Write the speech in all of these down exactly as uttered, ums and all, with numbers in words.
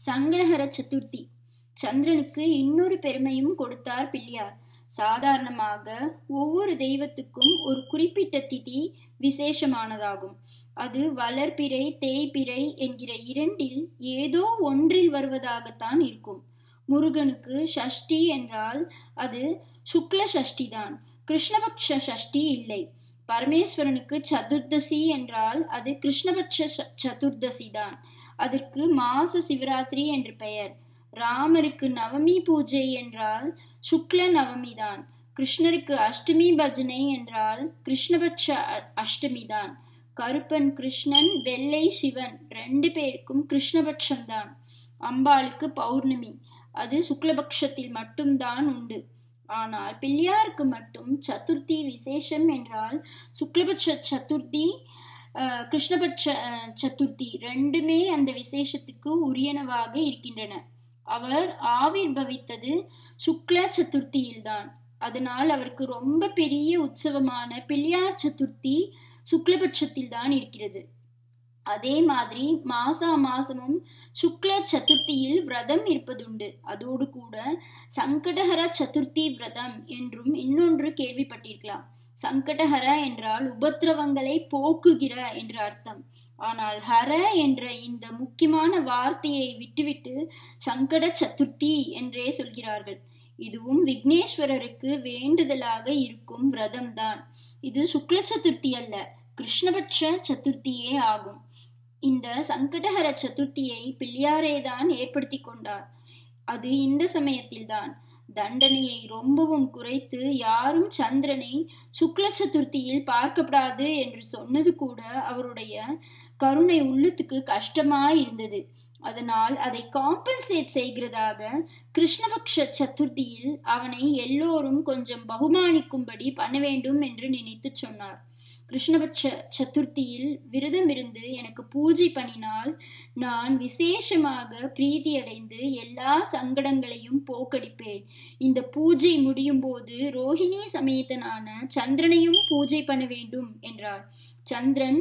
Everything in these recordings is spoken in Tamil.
சங்கடஹர சதுர்த்தி. சந்திரனுக்கு இன்னொரு பெருமையும் கொடுத்தார் பிள்ளையார். சாதாரணமாக ஒவ்வொரு தெய்வத்துக்கும் ஒரு குறிப்பிட்ட திதி விசேஷமானதாகும். அது வளர்பிறை தேய்பிறை என்கிற இரண்டில் ஏதோ ஒன்றில் வருவதாகத்தான் இருக்கும். முருகனுக்கு ஷஷ்டி என்றால் அது சுக்ல சஷ்டி தான், கிருஷ்ணபக்ஷ சஷ்டி இல்லை. பரமேஸ்வரனுக்கு சதுர்தசி என்றால் அது கிருஷ்ணபக்ஷ சதுர்தசி தான். அதற்கு மாச சிவராத்திரி என்று பெயர். ராமருக்கு நவமி பூஜை என்றால் சுக்ல நவமி தான். கிருஷ்ணருக்கு அஷ்டமி பஜனை என்றால் கிருஷ்ணபட்ச அஷ்டமி தான். கருப்பன் கிருஷ்ணன், வெள்ளை சிவன் ரெண்டு பேருக்கும் கிருஷ்ணபட்சம் தான். அம்பாளுக்கு பௌர்ணமி, அது சுக்லபக்ஷத்தில் மட்டும்தான் உண்டு. ஆனால் பிள்ளையாருக்கு மட்டும் சதுர்த்தி விசேஷம் என்றால் சுக்லபட்ச சதுர்த்தி, கிருஷ்ணபட்ச சதுர்த்தி ரெண்டுமே அந்த விசேஷத்துக்கு உரியனவாக இருக்கின்றன. அவர் ஆவிர் பவித்தது சுக்ல சதுர்த்தியில்தான். அதனால் அவருக்கு ரொம்ப பெரிய உற்சவமான பிள்ளையார் சதுர்த்தி சுக்லபட்சத்தில் தான் இருக்கிறது. அதே மாதிரி மாசா மாசமும் சுக்ல சதுர்த்தியில் விரதம் இருப்பதுண்டு. அதோடு கூட சங்கடஹர சதுர்த்தி விரதம் என்றும் இன்னொன்று கேள்விப்பட்டிருக்கலாம். சங்கடஹர என்றால் உபத்திரவங்களை போக்குகிற என்று அர்த்தம். ஆனால் ஹர என்ற இந்த முக்கியமான வார்த்தையை விட்டுவிட்டு சங்கட சதுர்த்தி என்றே சொல்கிறார்கள். இதுவும் விக்னேஸ்வரருக்கு வேண்டுதலாக இருக்கும் விரதம் தான். இது சுக்ல சதுர்த்தி அல்ல, கிருஷ்ணபட்ச சதுர்த்தியே ஆகும். இந்த சங்கடஹர சதுர்த்தியை பிள்ளையாரேதான் ஏற்படுத்தி கொண்டார். அது இந்த சமயத்தில்தான். தண்டனையை ரொம்பவும் குறைத்து யாரும் சந்திரனை சுக்ல சதுர்த்தியில் பார்க்கப்படாது என்று சொன்னது கூட அவருடைய கருணை உள்ளத்துக்கு கஷ்டமாய் இருந்தது. அதனால் அதை காம்பன்சேட் செய்கிறதாக கிருஷ்ணபக்ஷ சதுர்த்தியில் அவனை எல்லோரும் கொஞ்சம் பகுமானிக்கும்படி பண்ண வேண்டும் என்று நினைத்து சொன்னார். கிருஷ்ணபட்ச சதுர்த்தியில் விரதம் இருந்து எனக்கு பூஜை பண்ணினால் நான் விசேஷமாக பிரீதியடைந்து எல்லா சங்கடங்களையும் போக்கடிப்பேன். இந்த பூஜை முடியும் போது ரோஹிணி சமேதனான சந்திரனையும் பூஜை பண்ண வேண்டும் என்றார். சந்திரன்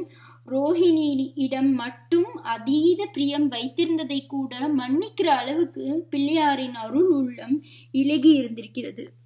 ரோஹிணியிடம் மட்டும் அதீத பிரியம் வைத்திருந்ததை கூட மன்னிக்கிற அளவுக்கு பிள்ளையாரின் அருள் உள்ளம் இலகி இருந்திருக்கிறது.